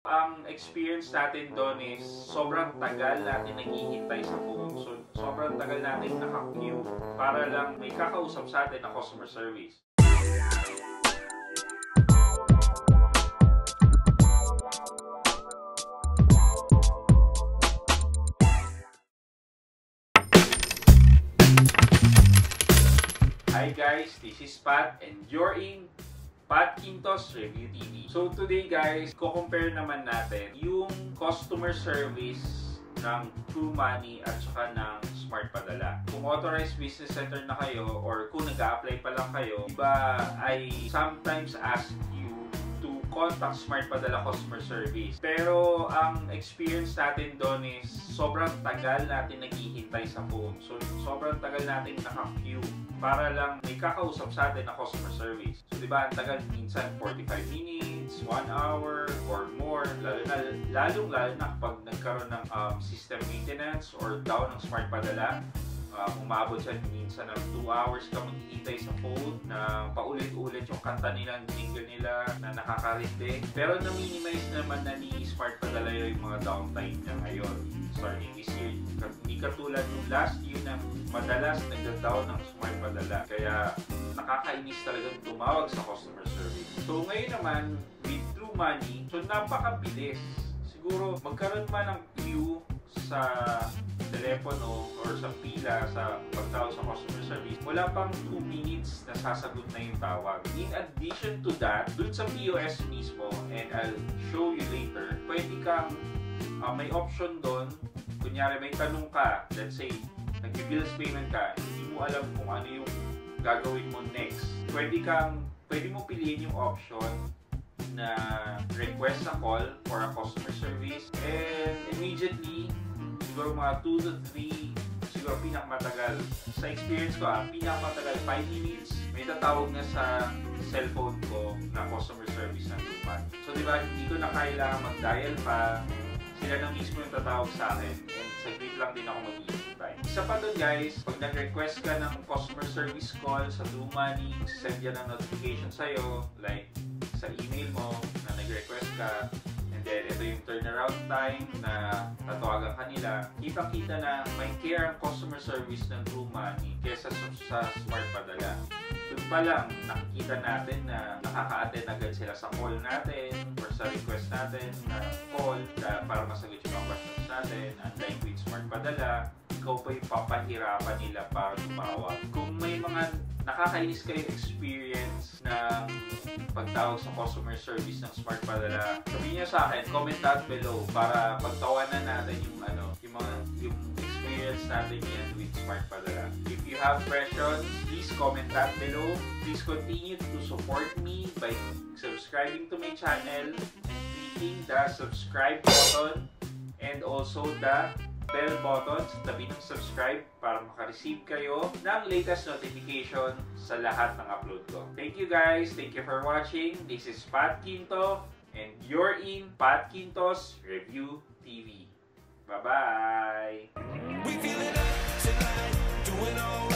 Ang experience natin doon is sobrang tagal natin naghihintay sa phone. So, sobrang tagal natin naka-queue para lang may kakausap sa atin na customer service. Hi guys, this is Pat and you're in Pat Quintos Review TV. So today guys, ko-compare naman natin yung customer service ng TrueMoney at saka ng Smart Padala. Kung authorized business center na kayo or kung nag-a-apply pa lang kayo, iba ay sometimes ask you to contact Smart Padala customer service. Pero ang experience natin doon is sobrang tagal natin naghihintay sa phone. So sobrang tagal natin naka-queue para lang may kakausap sa atin na customer service. So, di ba, ang tagal minsan 45 minutes, 1 hour, or more. Lalo na kapag nagkaroon ng system maintenance or down ng Smart Padala. Umabot siya minsan ng 2 hours ka maghihintay sa phone na paulit-ulit yung kanta nila, jingle nila na nakakarindi. Pero na-minimize naman na ni Smart Padala yung mga downtime niya ngayon. Starting this year, hindi katulad nung last year na madalas nag-down ng Smart Padala. Kaya nakakainis talagang tumawag sa customer service. So ngayon naman, with TrueMoney, so napakabilis. Siguro magkaroon man ng queue sa telepono or sa pila sa pagtawag sa customer service, wala pang 2 minutes na sasagot na yung tawag. In addition to that, dun sa POS mismo, and I'll show you later, pwede kang may option doon. Kunyari may tanong ka, let's say nag-bills payment ka, hindi mo alam kung ano yung gagawin mo next. Pwede mo piliin yung option na request a call for a customer service, and immediately siguro mga 2 to 3, siguro pinakamatagal. Sa experience ko, pinakamatagal 5 minutes, may tatawag na sa cellphone ko na customer service ng TrueMoney. So diba, hindi ko na kailangan mag-dial pa, sila na mismo yung tatawag sa akin, and saglit lang din ako mag-iintay. Isa pa dun guys, pag nag-request ka ng customer service call sa TrueMoney, send yan ng notification sa'yo, like sa email mo na nag-request ka. And then, ito yung turnaround time na tatawagan kanila. Kitang-kita na may care ang customer service ng TrueMoney kesa sa Smart Padala. Doon pa lang, nakikita natin na nakaka-attend agad sila sa call natin or sa request natin na call para masagot yung mga questions natin. Unlike with Smart Padala, ikaw pa yung papahirapan nila para tumawag. Kung may mga nakakainis kayo experience ng pagtawag sa customer service ng Smart Padala, sabihin niyo sa akin, comment down below para pagtawanan natin yung experience natin yan with Smart Padala. If you have questions, please comment down below. Please continue to support me by subscribing to my channel and clicking the subscribe button and also the bell button sa tabi ng subscribe para makareceive kayo ng latest notification sa lahat ng upload ko. Thank you guys. Thank you for watching. This is Pat Quinto and you're in Pat Quintos Review TV. Bye-bye!